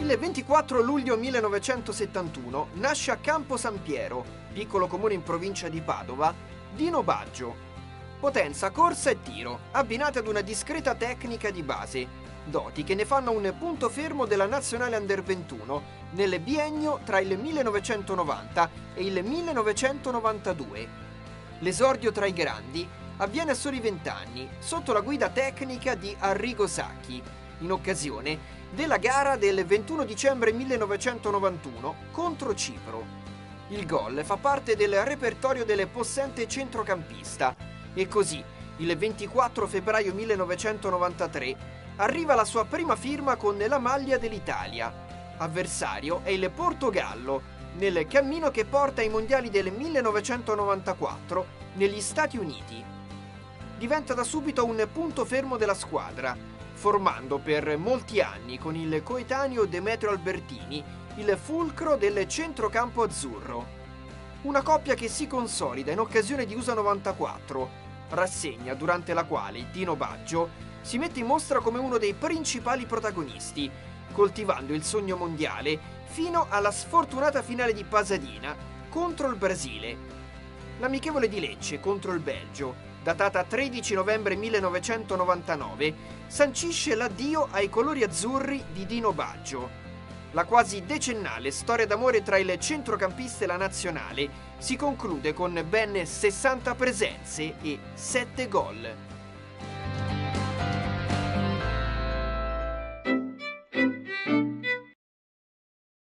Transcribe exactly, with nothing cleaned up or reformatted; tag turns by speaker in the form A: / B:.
A: Il ventiquattro luglio millenovecentosettantuno nasce a Campo San Piero, piccolo comune in provincia di Padova, Dino Baggio. Potenza, corsa e tiro, abbinate ad una discreta tecnica di base, doti che ne fanno un punto fermo della nazionale under ventuno nel biennio tra il millenovecentonovanta e il millenovecentonovantadue. L'esordio tra i grandi avviene a soli vent'anni, sotto la guida tecnica di Arrigo Sacchi, in occasione della gara del ventuno dicembre millenovecentonovantuno contro Cipro. Il gol fa parte del repertorio del possente centrocampista e così, il ventiquattro febbraio millenovecentonovantatré, arriva la sua prima firma con la maglia dell'Italia. Avversario è il Portogallo, nel cammino che porta ai mondiali del millenovecentonovantaquattro negli Stati Uniti. Diventa da subito un punto fermo della squadra, formando per molti anni con il coetaneo Demetrio Albertini il fulcro del centrocampo azzurro. Una coppia che si consolida in occasione di U S A novantaquattro, rassegna durante la quale Dino Baggio si mette in mostra come uno dei principali protagonisti, coltivando il sogno mondiale fino alla sfortunata finale di Pasadena contro il Brasile. L'amichevole di Lecce contro il Belgio, datata tredici novembre millenovecentonovantanove, sancisce l'addio ai colori azzurri di Dino Baggio. La quasi decennale storia d'amore tra il centrocampista e la nazionale si conclude con ben sessanta presenze e sette gol.